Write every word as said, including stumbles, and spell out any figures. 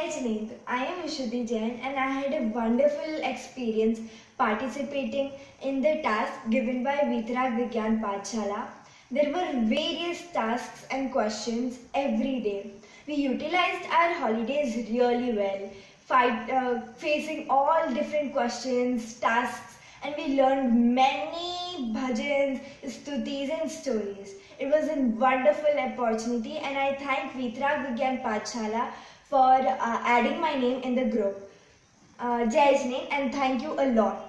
Jai Janit, I am Vishuddhi Jain and I had a wonderful experience participating in the task given by Veetrag Vigyan Pathsala. There were various tasks and questions every day. We utilized our holidays really well, fight, uh, facing all different questions, tasks, and we learned many bhajans, stutis and stories. It was a wonderful opportunity and I thank Veetrag Vigyan Pathsala for uh, adding my name in the group. Uh, Jai Janit, and thank you a lot.